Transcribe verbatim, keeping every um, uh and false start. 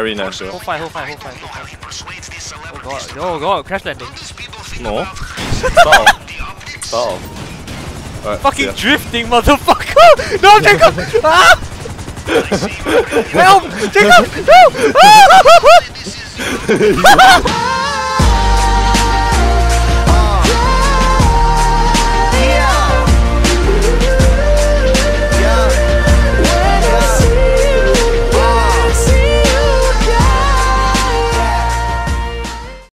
arena, so. Hold fire, hold fire, hold fire, hold fire. Oh god, oh god, crash landing. No. Start off. Start off. Right, Fucking yeah. drifting, motherfucker! No, Jacob! Ah! Help! Jacob! No! Ah!